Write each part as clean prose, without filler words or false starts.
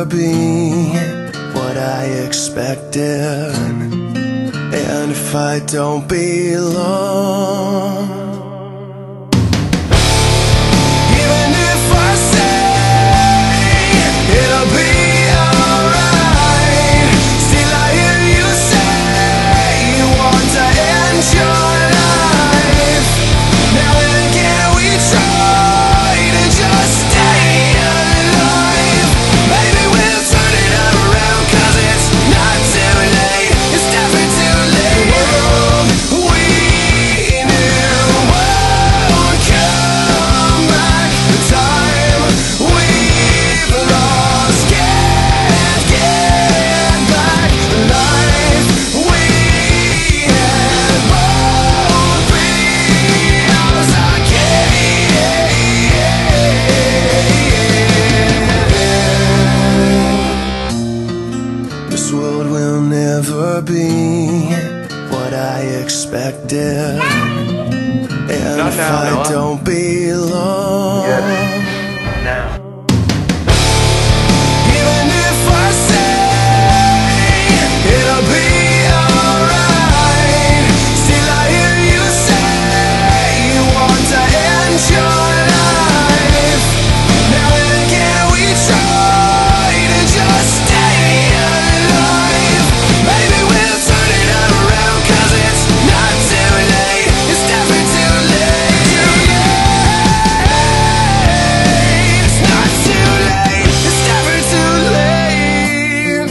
be what I expected. And if I don't belong, even if I say it'll be alright, still I hear you say you want to end your life. Now and again we try to just stay alive. Maybe we'll turn it around, 'cause it's not too late. It's never too late. The world we knew won't come back. The time we've lost can't get back. The life we had won't be ours again. This world will never be what I expected. And Not if now, I Noah. don't belong, Now. even if I say it'll be alright, still I hear you say you want to end your life. Now and again we try to just stay alive. Maybe we'll turn it around, 'cause it's not too late. It's never too late. It's not too late. It's never too late.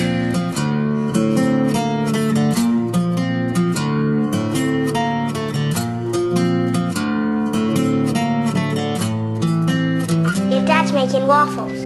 Your dad's making waffles.